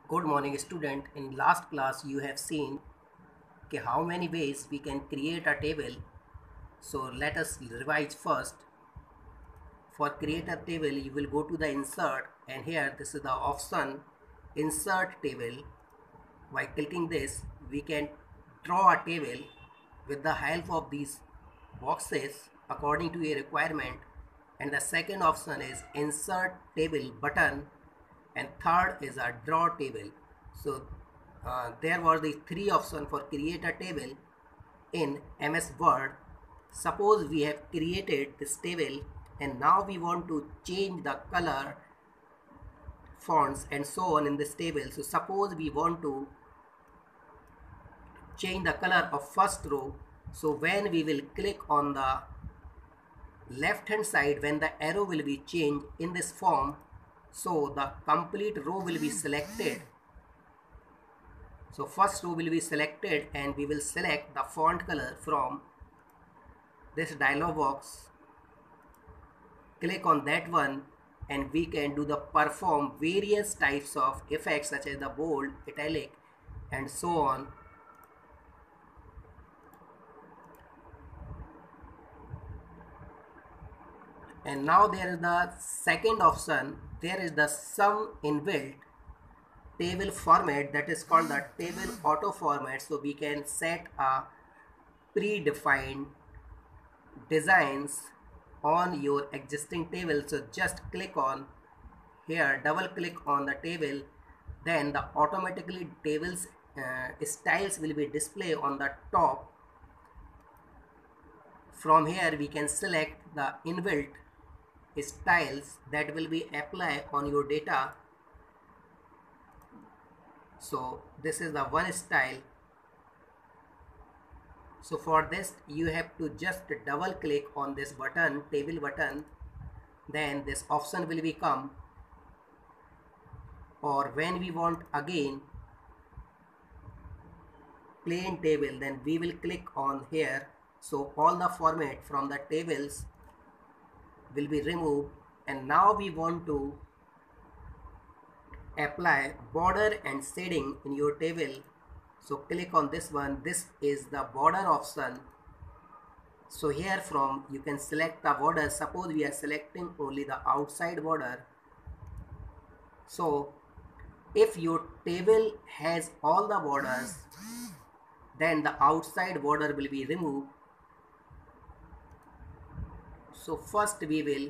Good morning student. In last class you have seen how many ways we can create a table. So let us revise first. For create a table you will go to the insert and here this is the option insert table. By clicking this we can draw a table with the help of these boxes according to a requirement, and the second option is insert table button, and third is a draw table. So there were the three options for create a table in MS Word. Suppose we have created this table and now we want to change the color, fonts and so on in this table. So suppose we want to change the color of first row. So when we will click on the left hand side, when the arrow will be changed in this form, so the complete row will be selected. So first row will be selected and we will select the font color from this dialog box. Click on that one and we can do the perform various types of effects such as the bold, italic and so on. And now there is the second option. There is the sum inbuilt table format, that is called the table auto format. So we can set a predefined designs on your existing table. So just click on here, double click on the table, then the automatically tables styles will be displayed on the top. From here we can select the inbuilt styles that will be applied on your data. So this is the one style. So for this you have to just double click on this button, table button, then this option will become, or when we want again plain table, then we will click on here. So all the format from the tables will be removed, and now we want to apply border and shading in your table. So click on this one. This is the border option. So here from you can select the border. Suppose we are selecting only the outside border. So if your table has all the borders, then the outside border will be removed. So first we will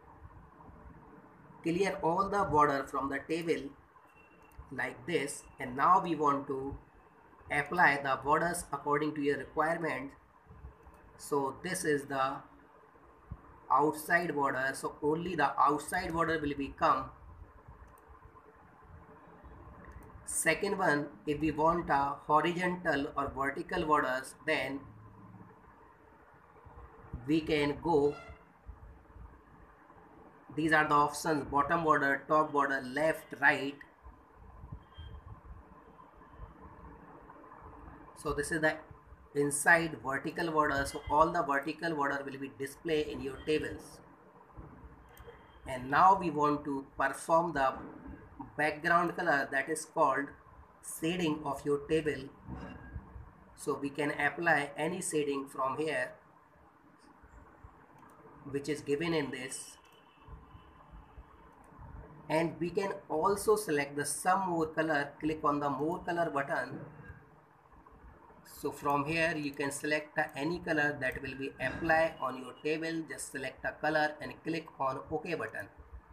clear all the border from the table like this, and now we want to apply the borders according to your requirement. So this is the outside border, so only the outside border will become. Second one, if we want a horizontal or vertical borders, then we can go, these are the options: bottom border, top border, left, right. So this is the inside vertical border. So all the vertical border will be displayed in your tables. And now we want to perform the background color, that is called shading of your table. So we can apply any shading from here which is given in this, and we can also select the some more color. Click on the more color button. So from here you can select any color that will be applied on your table. Just select a color and click on OK button.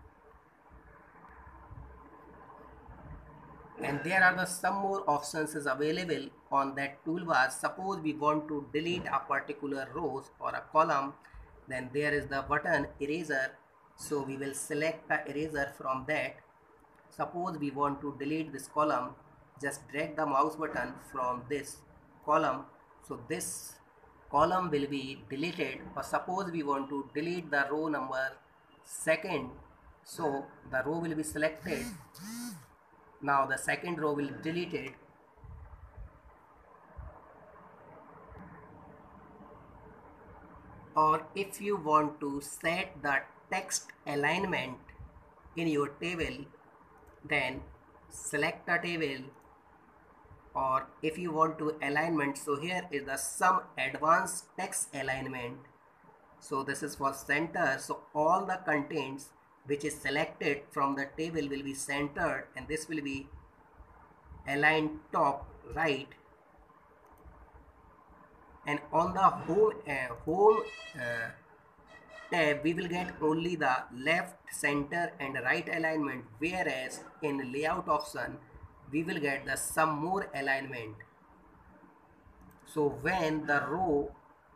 And there are the some more options is available on that toolbar. Suppose we want to delete a particular rows or a column, then there is the button eraser. So we will select the eraser from that. Suppose we want to delete this column, just drag the mouse button from this column, so this column will be deleted. Or suppose we want to delete the row number second, so the row will be selected. Now the second row will be deleted. Or if you want to set the text alignment in your table, then select a table, or if you want to alignment, so here is the sum advanced text alignment. So this is for center, so all the contents which is selected from the table will be centered, and this will be aligned top right. And on the home tab we will get only the left, center and right alignment, whereas in layout option we will get the some more alignment. So when the row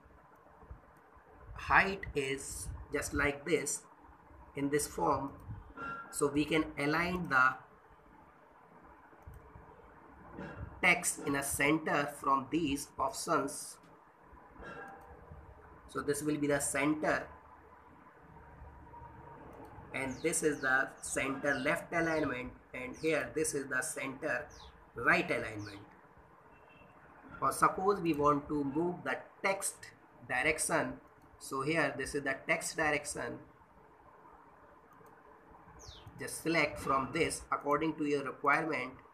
height is just like this in this form, so we can align the text in a center from these options. So this will be the center, and this is the center left alignment, and here this is the center right alignment. Or suppose we want to move the text direction, so here this is the text direction. Just select from this according to your requirement.